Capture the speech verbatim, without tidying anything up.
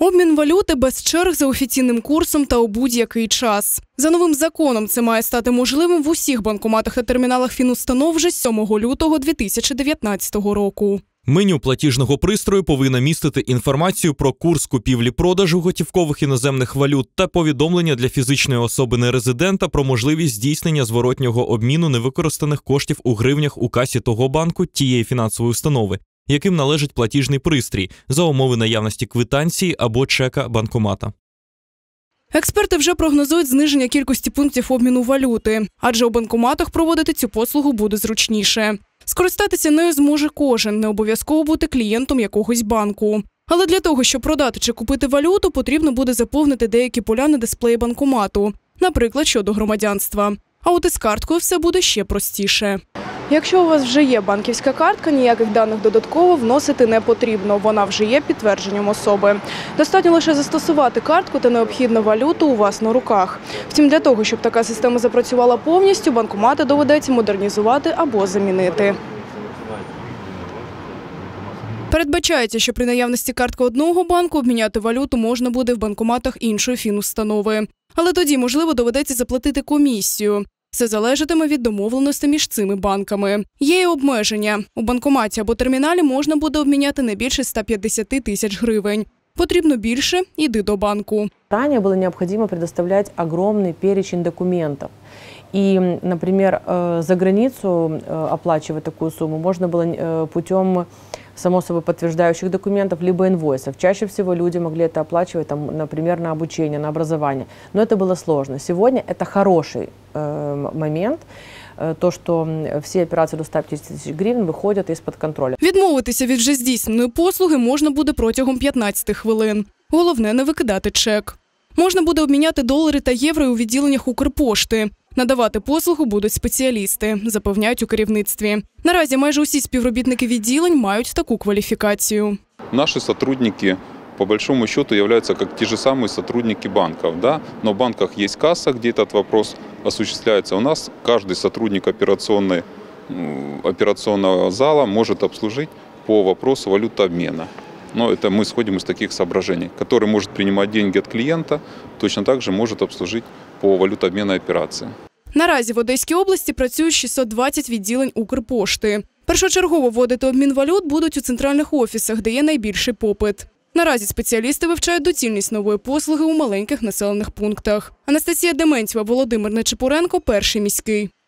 Обмін валюти без черг за офіційним курсом та у будь-який час. За новим законом це має стати можливим в усіх банкоматах та терміналах фінустанов вже з сьомого лютого дві тисячі дев'ятнадцятого року. Меню платіжного пристрою повинна містити інформацію про курс купівлі-продажу готівкових іноземних валют та повідомлення для фізичної особи-нерезидента про можливість здійснення зворотнього обміну невикористаних коштів у гривнях у касі того банку, тієї фінансової установи, яким належить платіжний пристрій, за умови наявності квитанції або чека банкомата. Експерти вже прогнозують зниження кількості пунктів обміну валюти, адже у банкоматах проводити цю послугу буде зручніше. Скористатися нею зможе кожен, не обов'язково бути клієнтом якогось банку. Але для того, щоб продати чи купити валюту, потрібно буде заповнити деякі поля на дисплеї банкомату, наприклад, щодо громадянства. А от із карткою все буде ще простіше. Якщо у вас вже є банківська картка, ніяких даних додатково вносити не потрібно, вона вже є підтвердженням особи. Достатньо лише застосувати картку та необхідну валюту у вас на руках. Втім, для того, щоб така система запрацювала повністю, банкомати доведеться модернізувати або замінити. Передбачається, що при наявності картки одного банку обміняти валюту можна буде в банкоматах іншої фінустанови. Але тоді, можливо, доведеться заплатити комісію. Це залежатиме від домовленостей між цими банками. Є і обмеження. У банкоматі або терміналі можна буде обміняти не більше ста п'ятдесяти тисяч гривень. Потрібно більше – іди до банку. Ранее было необходимо предоставлять огромный перечень документов. И, например, за границу оплачивать такую сумму можно было путем, само собой, подтверждающих документов, либо инвойсов. Чаще всего люди могли это оплачивать, там, например, на обучение, на образование. Но это было сложно. Сегодня это хороший э, момент, э, то, что все операции до ста п'ятдесяти тисяч гривень виходять із-під контролю. Відмовитися від вже здійсненої послуги можна буде протягом п'ятнадцяти хвилин. Головне – не викидати чек. Можна буде обміняти долари та євро у відділеннях Укрпошти. Надавати послугу будуть спеціалісти, запевняють у керівництві. Наразі майже усі співробітники відділень мають таку кваліфікацію. Наші сотрудники, по большому счету, являются как те же самые сотрудники банков. Да? Но в банках есть касса, где этот вопрос осуществляется. У нас каждый сотрудник операционной, операционного зала может обслужить по вопросу валютообмена. Но это мы исходим из таких соображений, который может принимать деньги от клиента, точно так же может обслужить по валютообменной операции. Наразі в Одеській області працюють шістсот двадцять відділень Укрпошти. Першочергово вводити обмін валют будуть у центральних офісах, де є найбільший попит. Наразі спеціалісти вивчають доцільність нової послуги у маленьких населених пунктах. Анастасія Дементьєва, Володимир Нечипоренко, Перший міський.